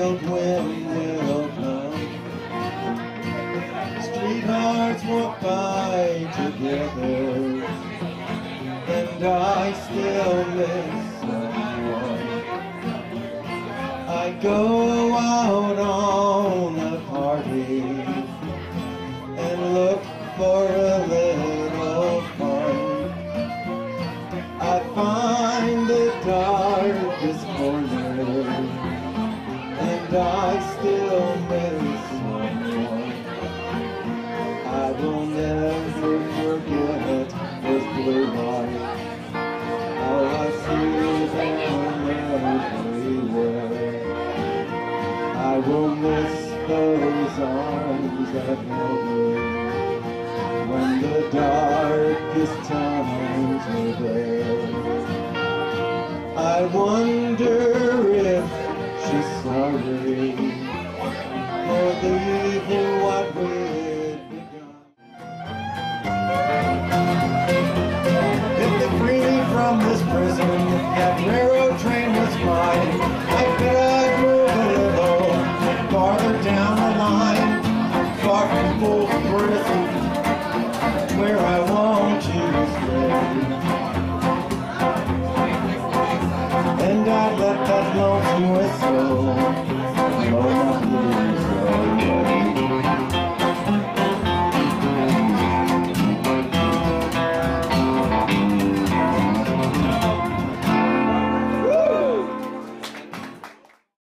wild wind will come. Streethearts walk by together, and I still miss someone. I go out on a party and look for a little fun. I find the darkest corner, and I still miss someone. I will never forget those blue lights, how I see them everywhere. I will miss those arms that held me when the darkest times were there. I wonder if she's sorry for leaving what we'd begun. If they free me from this prison, that railroad train was mine, I bet I'd move a little farther down the line, far from full prison, where I want to stay. And I'd let that lonesome whistle blow my blues away.